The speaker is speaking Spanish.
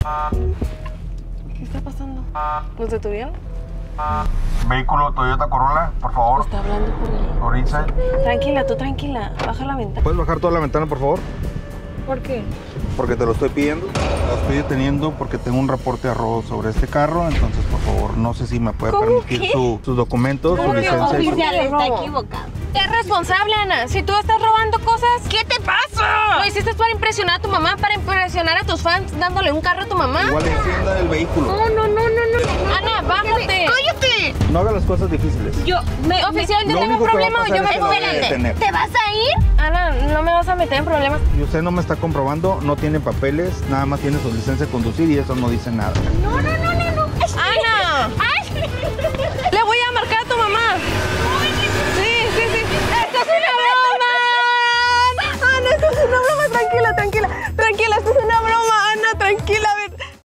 ¿Qué está pasando? ¿Nos detuvieron? Vehículo Toyota Corolla, por favor. Está hablando por él. Ahorita. Tranquila, tú tranquila. Baja la ventana. ¿Puedes bajar toda la ventana, por favor? ¿Por qué? Porque te lo estoy pidiendo. Lo estoy deteniendo porque tengo un reporte de robo sobre este carro. Entonces, por favor, no sé si me puede permitir sus documentos, su licencia. Oficial, está equivocado. Es responsable, Ana. Si tú estás robando cosas, ¿qué te pasa? Lo hiciste para impresionar a tu mamá, para impresionar a tus fans, dándole un carro a tu mamá. Igual encienda el vehículo. No. Ana, bájate. ¡Cállate! No haga las cosas difíciles. Oficial, yo Lo tengo único un que va a problema. pasar Yo es que me lo voy a espérate. detener. ¿Te vas a ir? Ana, no me vas a meter en problemas. Y usted no me está comprobando, no tiene papeles, nada más tiene su licencia de conducir y eso no dice nada. No. ¡Ana! ¡Ay!